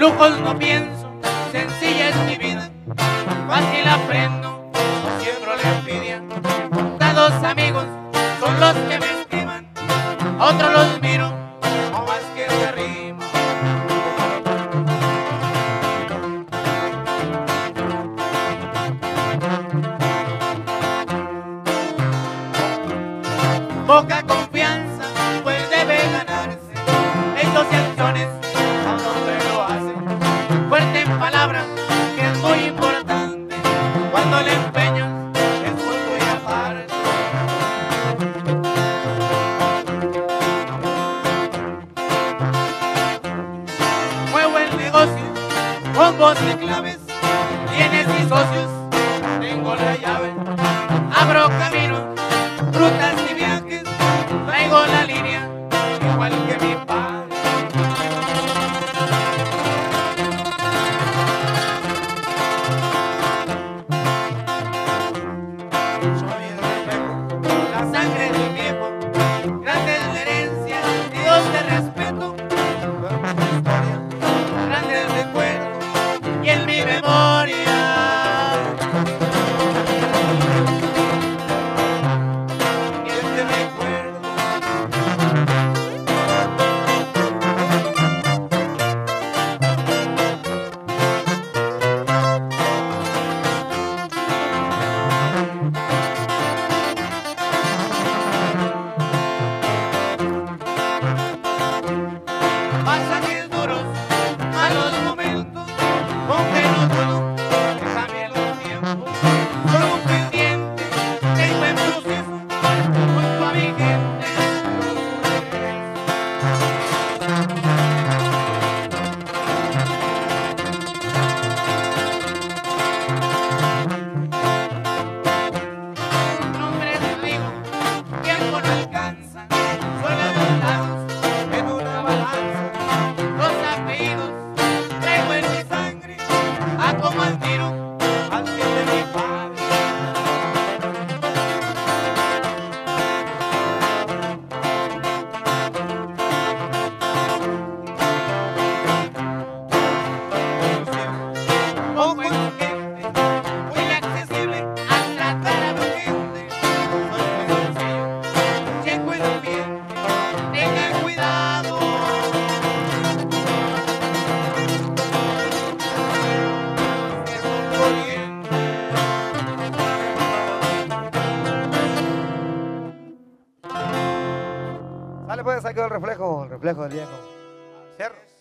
lujos no pienso, sencilla es mi vida, fácil aprendo, no siembro la envidia. Contados amigos son los que me estiman, a otros los miro, no más que se arriman. Poca confianza, pues debe ganarse, hechos y acciones a donde lo hacen. Fuerte en palabras, que es muy importante, cuando el empeño es punto y aparte. Muevo el negocio con voz de claves, bienes y socios, tengo la llave. Abro camino, rutas y viajes, traigo la línea, igual que mi padre. Soy el reflejo, la sangre del viejo, grande es la herencia, Dios de respeto, nueva historia, grandes recuerdos y en mi memoria. Pasajes duros, malos momentos, aunque no dudo que cambien los tiempos. Soy un pendiente, tengo en proceso, junto a mi gente, nombres te digo, tiempo no alcanza, suenan los lados en una balanza. Los apellidos traigo en mi sangre, a como admiro al que de mi padre. Poco exigente, muy accesible al tratar a mi gente. Soy muy sencillo, checo el ambiente, tengan cuidado. Sale pues, ahí quedó el reflejo del viejo. Cierro.